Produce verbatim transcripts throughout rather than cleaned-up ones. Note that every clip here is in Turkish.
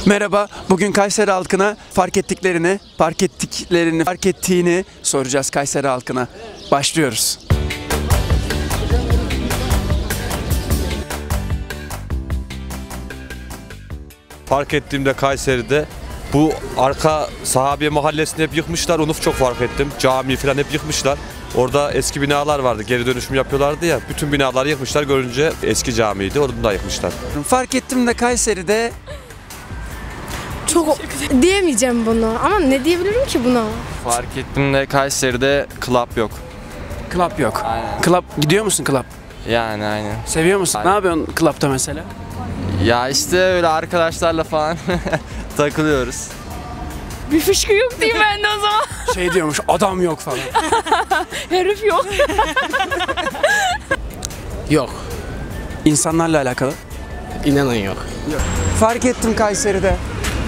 Merhaba, bugün Kayseri halkına fark ettiklerini, fark ettiklerini, fark ettiğini soracağız Kayseri halkına. Başlıyoruz. Fark ettiğimde Kayseri'de bu arka Sahabiye Mahallesi'ni hep yıkmışlar, onu çok fark ettim. Camiyi falan hep yıkmışlar. Orada eski binalar vardı, geri dönüşüm yapıyorlardı ya. Bütün binaları yıkmışlar, görünce eski camiydi, onu da yıkmışlar. Fark ettim de Kayseri'de... Çok diyemeyeceğim bunu ama ne diyebilirim ki buna? Fark ettim de Kayseri'de club yok. Club yok. Aynen. Club, gidiyor musun club? Yani aynen. Seviyor musun? Aynen. Ne yapıyorsun club'ta mesela? Ya işte öyle arkadaşlarla falan takılıyoruz. Bir fışkı yok diyeyim ben de o zaman. Şey diyormuş, adam yok falan. Herif yok. Yok. İnsanlarla alakalı? İnanın yok. Fark ettim Kayseri'de.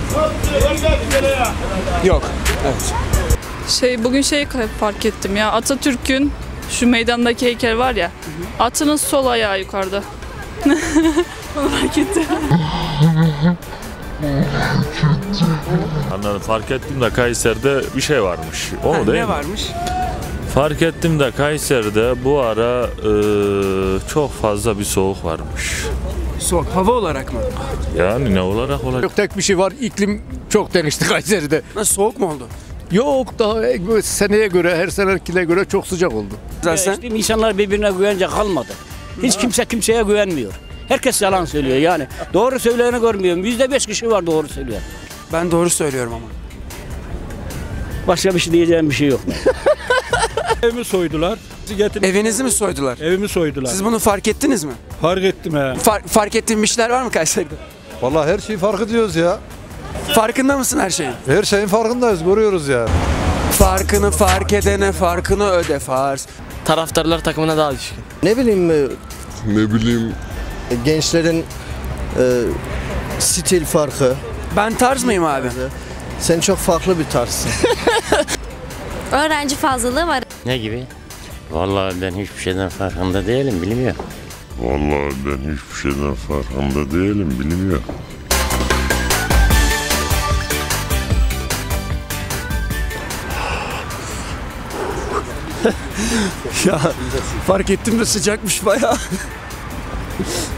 Yok. Evet. Şey bugün şey fark ettim ya, Atatürk'ün şu meydandaki heykel var ya, atının sol ayağı yukarıda. Onu fark ettim. Anladım. Fark ettim de Kayseri'de bir şey varmış. O Ha, mu değil ne mi? varmış? Fark ettim de Kayseri'de bu ara e, çok fazla bir soğuk varmış. Soğuk. Hava olarak mı? Yani ne olarak olacak? Yok, tek bir şey var. İklim çok değişti Kayseri'de. Nasıl, soğuk mu oldu? Yok, daha seneye göre, her senekine göre çok sıcak oldu. Zaten İşte insanlar birbirine güvence kalmadı. Hiç kimse kimseye güvenmiyor. Herkes yalan söylüyor yani. Doğru söyleyeni görmüyorum. Yüzde beş kişi var doğru söyleyen. ben doğru söylüyorum ama. Başka bir şey diyeceğim bir şey yok. Evimi soydular. Evinizi mi soydular? Evimi soydular. Siz bunu fark ettiniz mi? Fark ettim he. Far- fark ettiğin bir şeyler var mı Kayseri'de? Vallahi her şeyi fark ediyoruz ya. Farkında mısın her şeyin? Her şeyin farkındayız, görüyoruz yani. Farkını fark edene farkını öde farz. Taraftarlar takımına daha düşkün. Ne bileyim e, Ne bileyim gençlerin e, stil farkı. Ben tarz mıyım abi? Sen çok farklı bir tarzsın. Öğrenci fazlalığı var. Ne gibi? Vallahi ben hiçbir şeyden farkında değilim, bilmiyorum. Vallahi ben hiçbir şeyden farkında değilim, bilmiyorum. Ya fark ettim de sıcakmış bayağı.